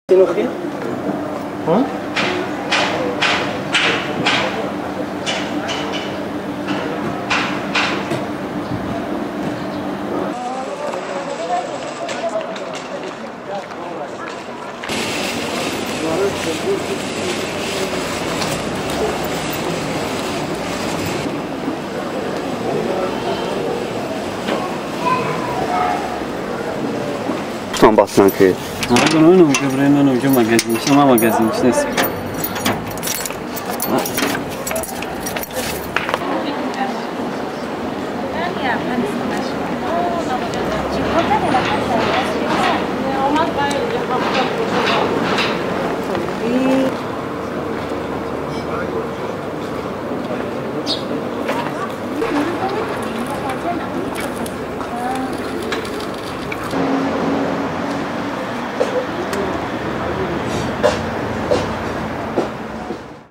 Hein? Tam bassan ki. Não, não, que Breno não, que magazine, chama magazine,